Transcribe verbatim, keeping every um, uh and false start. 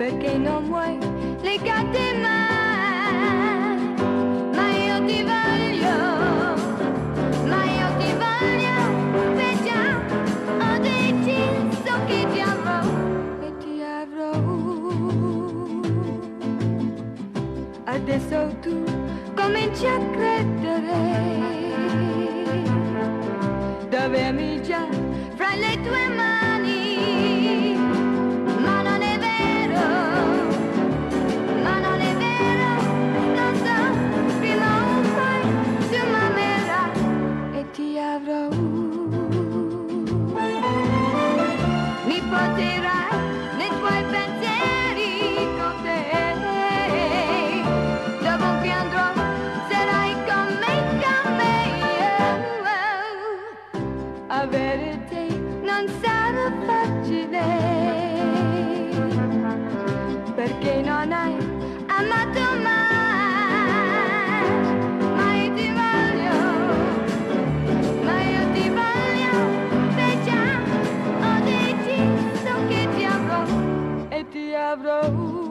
perché non vuoi legate mai, ma io ti voglio, ma io ti voglio, perciò ho deciso che ti avrò e ti avrò. Adesso tu cominci a credere d'avermi già fra le tue mani, ma non è vero, ma non è vero, non so, prima o poi tu m'amerai e ti avrò. Mi porterai nei tuoi pensieri con te, dovunque andrò sarai con me, con me. Oh, oh. Avere te non sarà facile, perché non hai amato mai, ma io ti voglio, ma io ti voglio, perciò ho deciso che ti avrò e ti avrò.